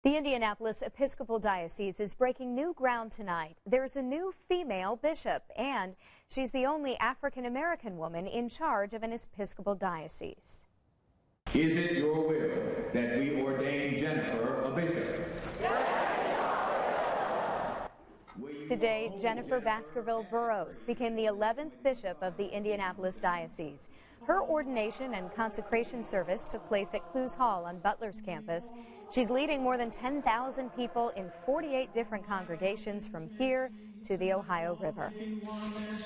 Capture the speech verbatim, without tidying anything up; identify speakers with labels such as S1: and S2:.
S1: The Indianapolis Episcopal Diocese is breaking new ground tonight. There's a new female bishop, and she's the only African-American woman in charge of an Episcopal diocese.
S2: Is it your will that we ordain Jennifer a bishop?
S1: Today, Jennifer Baskerville Burrows became the eleventh bishop of the Indianapolis Diocese. Her ordination and consecration service took place at Clues Hall on Butler's campus. She's leading more than ten thousand people in forty-eight different congregations from here to the Ohio River.